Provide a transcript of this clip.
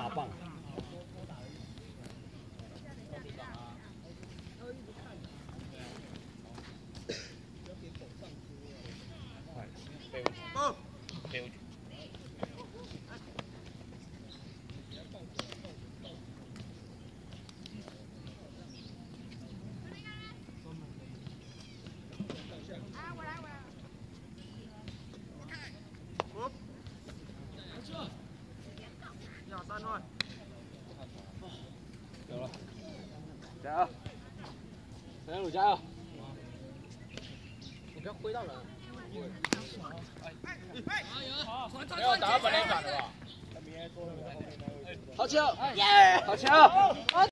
打棒。加油！陈小鲁加油！你不要挥到人。没有打到本垒板的吧？好球！耶！好球！